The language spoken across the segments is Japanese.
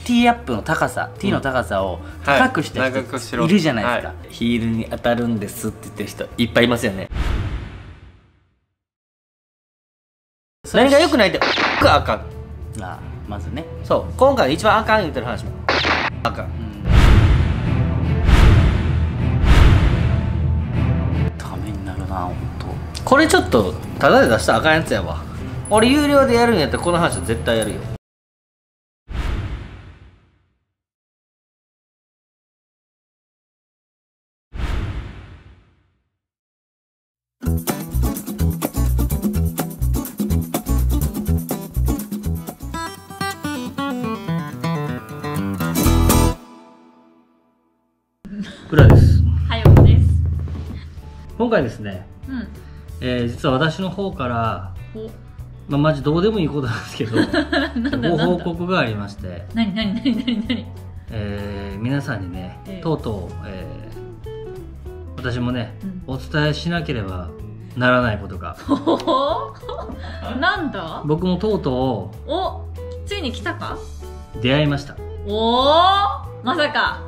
ティーアップの高さ、ティーの高さを高くした人いるじゃないですか。 ヒールに当たるんですって言ってる人いっぱいいますよね。何が良くないってあかん。 あ、まずね。 そう、今回一番あかん言ってる話もあかん。 ためになるな、ほんと。 これちょっとタダで出したらあかんやつやわ。俺有料でやるんやったらこの話は絶対やるよ。 裏です。 はようです。 今回ですね、実は私の方からマジどうでもいいことなんですけどご報告がありまして、 何皆さんにね、とうとう、私もね、お伝えしなければならないことがなんだ。 僕もとうとお、ついに来たか。 う出会いました。 おお、まさか。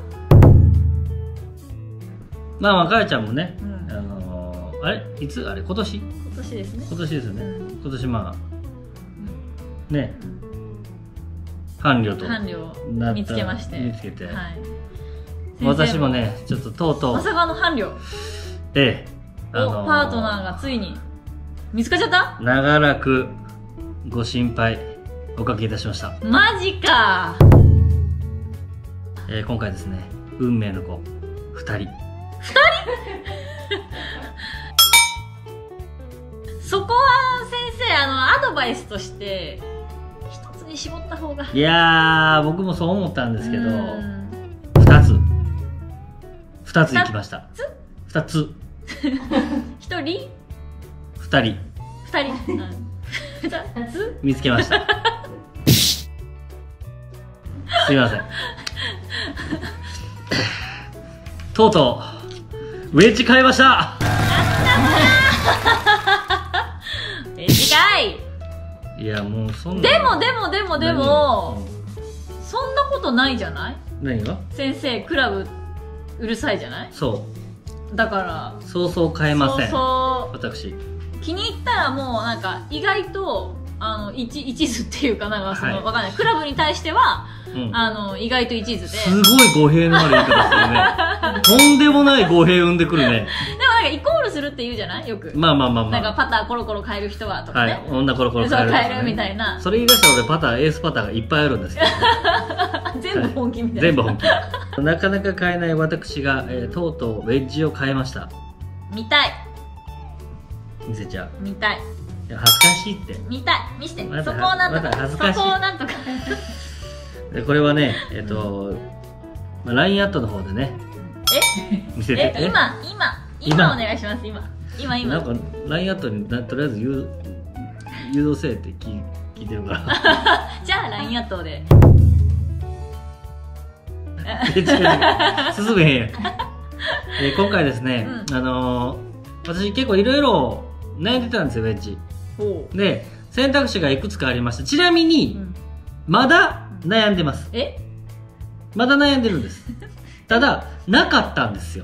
まあかやちゃんもね、あれいつあれ今年ですね。 今年ですよね、今年ね、伴侶と見つけまして、 見つけて、 はい、 私もねちょっととうとうまさかの伴侶、パートナーがついに見つかっちゃった。 長らくご心配おかけいたしました。 マジか。 今回ですね、運命の子2人そこは先生、アドバイスとして一つに絞った方が。 いやー、僕もそう思ったんですけど、2ついきました。2つ 1人 2人 2つ見つけましたすいませんとうとうウェッジ買いました。 ウェッジかい。 いやもうそんな。 でもそんなことないじゃない。 何が。 先生クラブうるさいじゃない。 そうだからそうそう買えません。 そう私気に入ったらもうなんか意外と一途っていうか、なんかその、わかんない、クラブに対しては、意外と一途で、 すごい語弊のある言い方するねとんでもない語弊生んでくるね。 でもなんかイコールするって言うじゃないよく。 まあなんかパターコロコロ変える人はとかね、 はい、女コロコロ変える、 変えるみたいな。 それ言い出したら俺パターエースパターがいっぱいあるんですけど全部本気みたいな、 全部本気なかなか買えない私が、とうとうウェッジを買いました。 見たい。 見せちゃう。 見たい。 いや恥ずかしいって。 見たい。見して。 まだそこをなんとか。 まだ恥ずかしい。 そこをなんとかでこれはね、LINE アットの方でね、見せてて、 今お願いします。今なんか LINE アットにとりあえず誘導せえって聞いてるからじゃあ LINE アットで進めへんやん今回ですね、私結構いろいろ悩んでたんですよ、ウェッジで。選択肢がいくつかありました。ちなみに、まだ悩んでます。まだ悩んでるんですただなかったんですよ。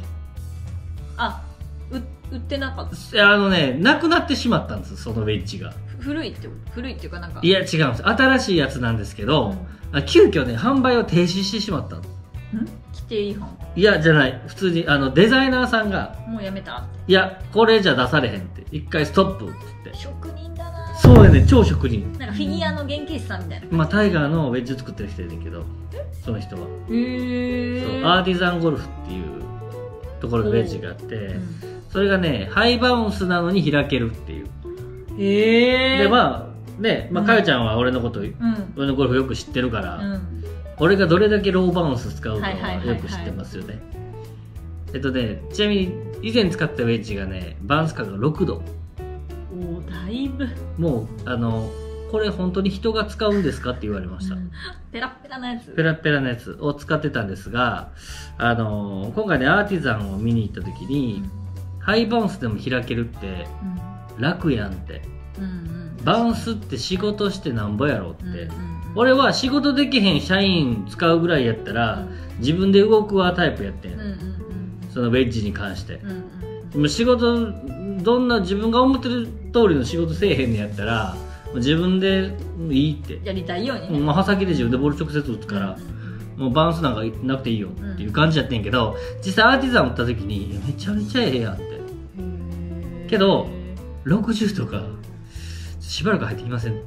売ってなかった。 なくなってしまったんです、そのウェッジが。 古いっていうか、なんか、 いや違うんです。新しいやつなんですけど、急遽ね販売を停止してしまったの。 規定違反。 いやじゃない、普通にデザイナーさんがもうやめた。 いやこれじゃ出されへんって一回ストップって言って。 職人だな。 そうやね、超職人。 なんかフィギュアの原型師さんみたいな。 まあタイガーのウェッジ作ってる人やねんけど、その人はそうアーティザンゴルフっていうところのウェッジがあって、それがねハイバウンスなのに開けるっていう。でかよちゃんは俺のこと、俺のゴルフよく知ってるから、俺がどれだけローバウンス使うかはよく知ってますよね。ちなみに以前使ったウェッジがね、バウンス角が6度。 だいぶ。 もうこれ本当に人が使うんですかって言われました。 ペラペラなやつ。 ペラペラなやつを使ってたんですが、今回ねアーティザンを見に行った時に、ハイバウンスでも開けるって楽やんって、バウンスって仕事してなんぼやろって俺は仕事できへん社員使うぐらいやったら、自分で動くわタイプやってん、そのウェッジに関して、もう仕事どんな自分が思ってる通りの仕事せえへんのやったら自分でいいってやりたいようにね、 刃先で自分でボール直接打つから、もうバウンスなんかなくていいよっていう感じやってんけど、実際アーティザン打った時にめちゃめちゃええやんって。けど60とかしばらく入ってきませんって。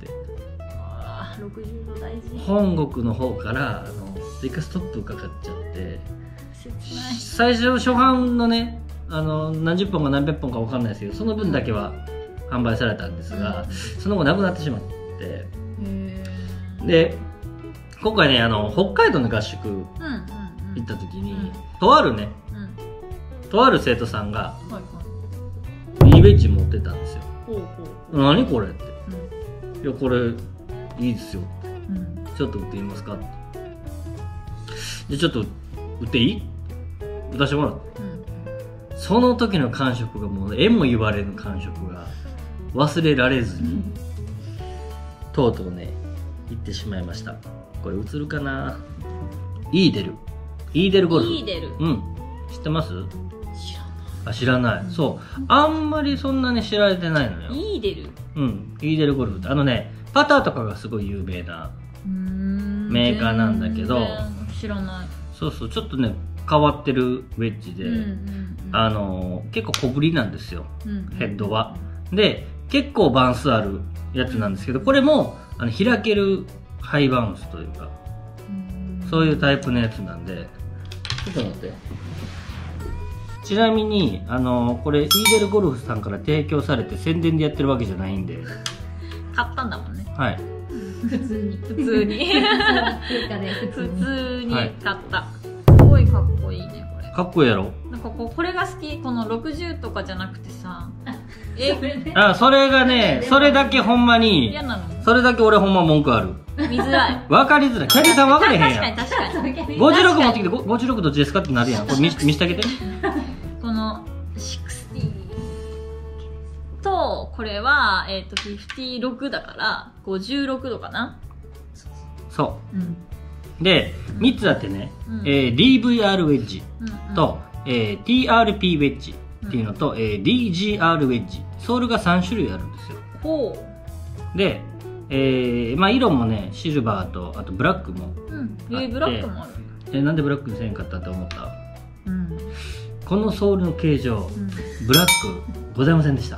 60度大事。 本国の方から追加ストップかかっちゃって、最初初版のね何十本か何百本か分かんないですけど、その分だけは販売されたんですが、その後なくなってしまって、で今回ね北海道の合宿行った時に、とある生徒さんがいいウェッジ持ってたんですよ。何これって、いやこれいいですよ、ちょっと打ってみますかって。でちょっと打っていい？打たしてもらって、その時の感触がもう絵も言われぬ感触が忘れられずに、とうとうね行ってしまいました。これ映るかな。イーデルゴルフ。 イーデル、 知ってます？知らない。そうあんまりそんなに知られてないのよ。 イーデル、 イーデルゴルフってパターとかがすごい有名なメーカーなんだけど、 知らない。 そうちょっとね変わってるウェッジで、結構小ぶりなんですよ、ヘッドは。で結構バウンスあるやつなんですけど、これも開けるハイバウンスというか、そういうタイプのやつなんで。ちょっと待って、ちなみにこれイーデルゴルフさんから提供されて宣伝でやってるわけじゃないんで。 買ったんだもんね。 はい、 普通に普通に買った、すごいかっこいいねこれ。 かっこいいやろ。 なんかこれが好き。この60とかじゃなくてさ、 それがね、それだけほんまに嫌なの。 それだけ俺ほんま文句ある。 見づらい。 分かりづらい。キャディーさん分かれへんやん。 確かに 56持ってきて、56どっちですかってなるやん。これ見してあげて。 この60とこれは56だから56度かな。 そう、で3つあってね、DVR ウェッジと、TRP ウェッジっていうのと、DGR ウェッジ、ソールが3種類あるんですよ。で、色もねシルバーとあとブラックもあって、 ブラックもある。 なんでブラックにせんかったって思った？このソールの形状、ブラックございませんでした。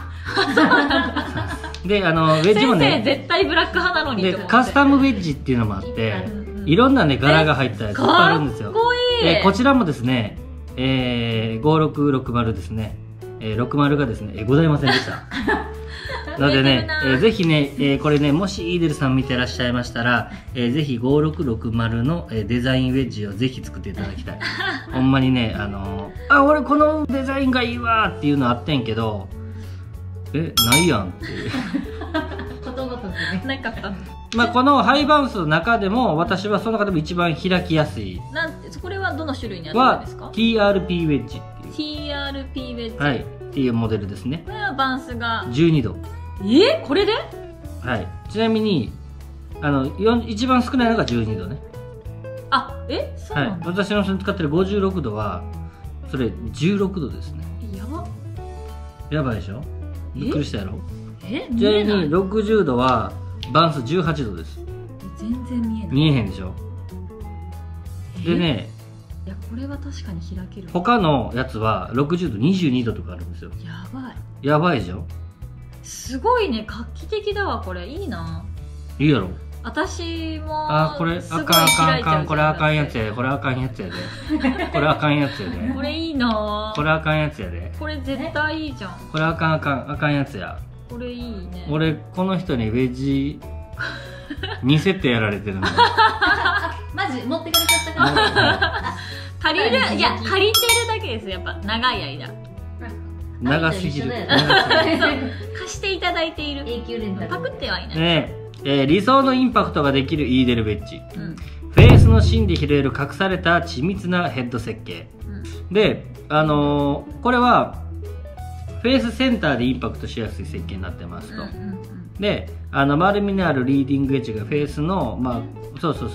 でウェッジもね、 先生絶対ブラック派なのにでカスタムウェッジっていうのもあって、いろんなね柄が入ったやついっぱいあるんですよ。こちらもですね、5660ですね、60がですね、ございませんでしたなのでね、ぜひね、これね、もしイーデルさん見てらっしゃいましたら、ぜひ5660のデザインウェッジをぜひ作っていただきたいほんまにね、俺このデザインがいいわっていうのあってんけど、ないやんっていうことごとくね、なかった。 このハイバウンスの中でも私はその中でも一番開きやすいこれはどの種類にあるんですか？ TRP ウェッジっていう TRP ウェッジ、 はい、っていうモデルですね。 これはバウンスが 12度。 これで？ はい、ちなみに一番少ないのが12度ね。 そうなんだ。 私の使ってる56度はそれ16度ですね。やばいでしょ。びっくりしたやろ。ちなみに60度はバウンス18度です。 全然見えない。 見えへんでしょ。でね、 いやこれは確かに開ける。 他のやつは60度22度とかあるんですよ。やばいでしょ。 すごいね、画期的だわこれ。いいな。 いいやろ。 私もこれあかんこれあかんやつやで、これあかんやつやでこれあかんやつやで、 これいいな。 これあかんやつやで、 これ絶対いいじゃん。 これあかんやつや。 これいいね。 俺この人にウェッジ2セットやられてるのマジ持ってかれちゃったか借りてるだけです。やっぱ長い間長すぎる貸していただいている。 永久レンタル。 パクってはいない。 理想のインパクトができるイーデルウェッジ、フェイスの芯で拾える隠された緻密なヘッド設計、でこれはフェイスセンターでインパクトしやすい設計になってますと。 で丸みのあるリーディングエッジがフェースのまあそうこ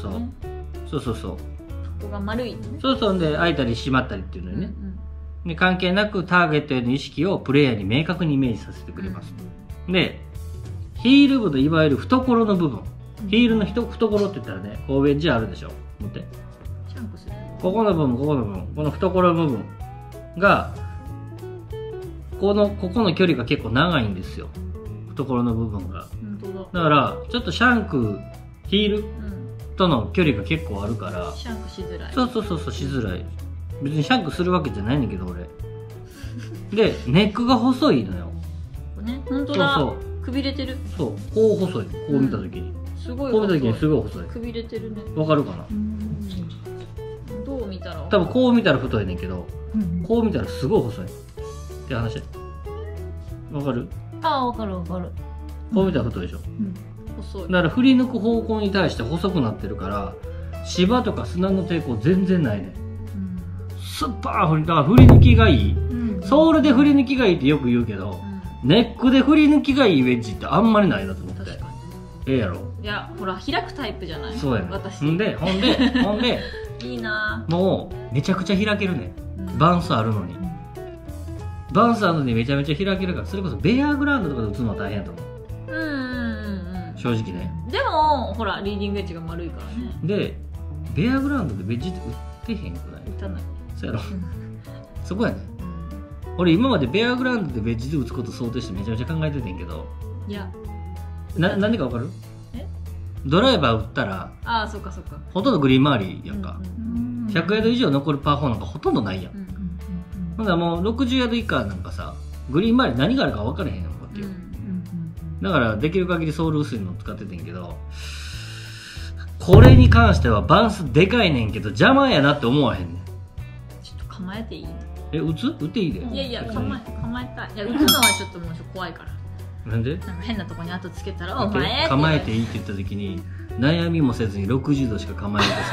こが丸いのね。 そうで開いたり閉まったりっていうのにね、で関係なくターゲットへの意識をプレイヤーに明確にイメージさせてくれます、でヒール部のいわゆる懐の部分、ヒールの懐って言ったらねこうウェッジあるでしょ、持ってシャンクする。 ここの部分この懐の部分がここの距離が結構長いんですよ、懐の部分が。だからちょっとシャンクヒールとの距離が結構あるから、 シャンクしづらい。 そうしづらい。別にシャンクするわけじゃないんだけど俺でネックが細いのよね。本当だ。くびれてる。 そうこう細い、こう見た時に、 すごいこう見た時にすごい細い。 くびれてるね。 わかるかな。 どう見たら多分こう見たら太いねんけど、こう見たらすごい細いって話。わかる？ あ、わかる。 こう見たら太いでしょ、 細い。 だから振り抜く方向に対して細くなってるから芝とか砂の抵抗全然ないね、スッパーだから振り抜きがいい、ソールで振り抜きがいいってよく言うけど、ネックで振り抜きがいいウェッジってあんまりないなと思って。やろ。 いやほら開くタイプじゃない。 そうやね。 私ほんでいいな。 もうめちゃくちゃ開けるね、バウンスあるのに、バウンスあるのにめちゃめちゃ開けるから、それこそベアグラウンドとかで打つのは大変やと思う。正直ね。 でもほらリーディングエッジが丸いからね。 でベアグラウンドでベッジって打ってへんくない？ 打たない。 そうやろ、そこやね、俺今までベアグラウンドでベッジで打つこと想定してめちゃめちゃ考えててんけど、 いやなんでかわかる？ドライバー打ったらそうかほとんどグリーン周りやんか、100ヤード以上残るパー4なんかほとんどないやん、ほんならもう60ヤード以下なんかさグリーン周り何があるか分からへんやんこっていう、だからできる限りソール薄いの使っててんけど、これに関してはバウンスでかいねんけど邪魔やなって思わへんねん。 ちょっと構えていい？ 打っていいで。 いや構えたい。いや打つのはちょっともう怖いから。 なんで？ なんか変なとこに後つけたらお前構えていいって言った時に悩みもせずに60度しか構えない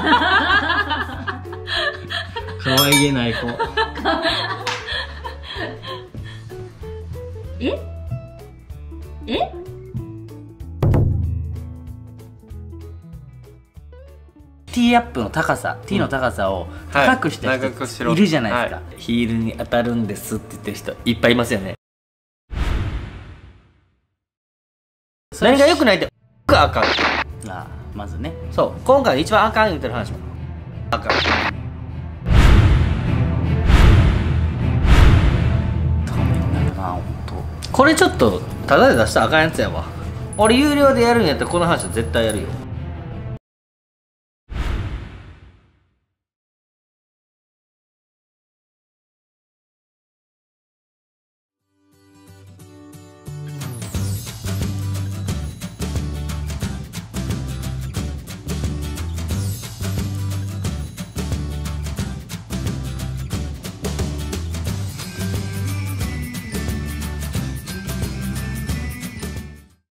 そうかわいげない子ティーアップの高さ、ティーの高さを高くした人いるじゃないですか、 ヒールに当たるんですって言ってる人いっぱいいますよね。何が良くないってあかん。 まずね、 そう今回一番あかん言うてる話もあかん。これちょっとタダで出したらあかんやつやわ。俺有料でやるんやったらこの話は絶対やるよ。